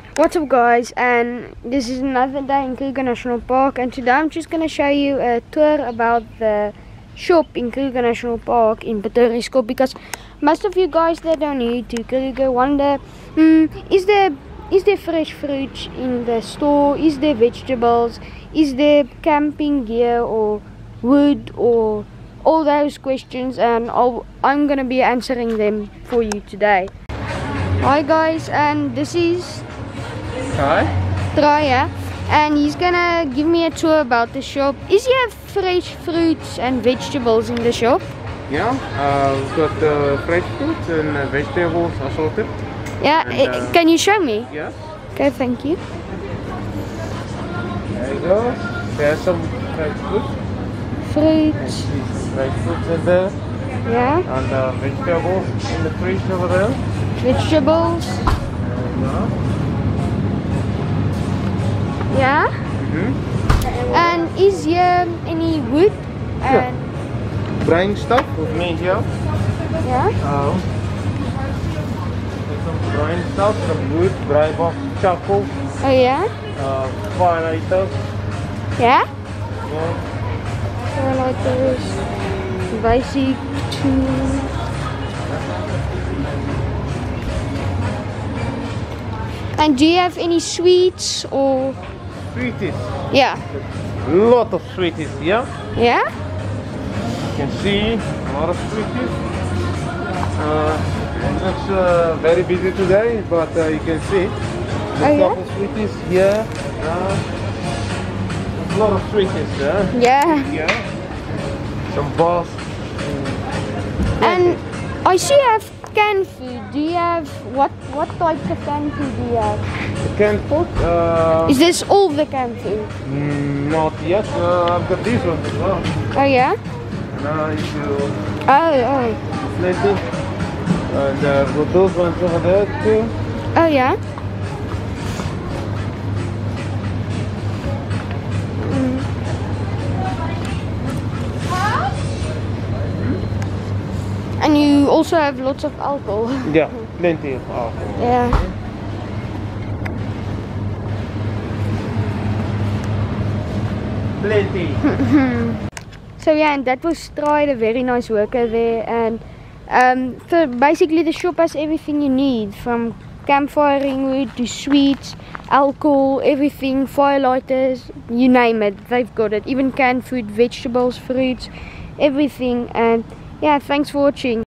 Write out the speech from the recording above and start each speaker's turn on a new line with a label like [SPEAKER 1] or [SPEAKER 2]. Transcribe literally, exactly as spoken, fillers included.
[SPEAKER 1] What's up guys, and this is another day in Kruger National Park, and today I'm just going to show you a tour about the shop in Kruger National Park in Pretoria, because most of you guys that are new to Kruger wonder, hmm, is there is there fresh fruit in the store, is there vegetables, is there camping gear or wood or all those questions, and I'll, I'm going to be answering them for you today. Hi guys, and this is
[SPEAKER 2] Hi.
[SPEAKER 1] Traya, and he's gonna give me a tour about the shop. Is there fresh fruits and vegetables in the shop?
[SPEAKER 2] Yeah, uh, we've got uh, fresh fruits and uh, vegetables assorted.
[SPEAKER 1] Yeah,
[SPEAKER 2] And, uh,
[SPEAKER 1] uh, can you show me?
[SPEAKER 2] Yes.
[SPEAKER 1] Okay, thank you.
[SPEAKER 2] There you go. There's some fresh fruits.
[SPEAKER 1] Fruits.
[SPEAKER 2] Fresh fruits in there.
[SPEAKER 1] Yeah.
[SPEAKER 2] And uh, vegetables in the fridge over there.
[SPEAKER 1] Vegetables.
[SPEAKER 2] There you go.
[SPEAKER 1] Yeah.
[SPEAKER 2] Mm-hmm.
[SPEAKER 1] And is here any wood? And
[SPEAKER 2] Brine stuff with me here.
[SPEAKER 1] yeah.
[SPEAKER 2] Um, there's some brine stuff, some wood, dry box, charcoal,
[SPEAKER 1] Oh yeah.
[SPEAKER 2] uh, fire lighters.
[SPEAKER 1] Yeah.
[SPEAKER 2] Yeah.
[SPEAKER 1] Lighters. Basic tools. And do you have any sweets or?
[SPEAKER 2] Sweeties.
[SPEAKER 1] Yeah.
[SPEAKER 2] Lot of sweeties, yeah.
[SPEAKER 1] Yeah.
[SPEAKER 2] You can see a lot of sweeties. Uh, it's uh, very busy today, but uh, you can see
[SPEAKER 1] Oh,
[SPEAKER 2] there's
[SPEAKER 1] yeah?
[SPEAKER 2] lot of sweeties here. Uh, there's a lot of sweeties, yeah.
[SPEAKER 1] Yeah.
[SPEAKER 2] Yeah. Some bars.
[SPEAKER 1] And I see you have canned food. Do you have what? What types of canned food do you have?
[SPEAKER 2] Canned food? Uh,
[SPEAKER 1] Is this all the canned food?
[SPEAKER 2] mm, not yet. Uh, I've got these ones as well.
[SPEAKER 1] Oh yeah.
[SPEAKER 2] And uh, if you
[SPEAKER 1] Oh oh.
[SPEAKER 2] plenty. And uh, I've got those ones over there too.
[SPEAKER 1] Oh yeah. Mm. And you also have lots of alcohol.
[SPEAKER 2] Yeah, plenty of alcohol.
[SPEAKER 1] Yeah.
[SPEAKER 2] Plenty.
[SPEAKER 1] So yeah, and that was Troy, a very nice worker there, and um, so basically the shop has everything you need, from campfiring wood to sweets, alcohol, everything, firelighters, you name it, they've got it. Even canned food, vegetables, fruits, everything. And yeah, thanks for watching.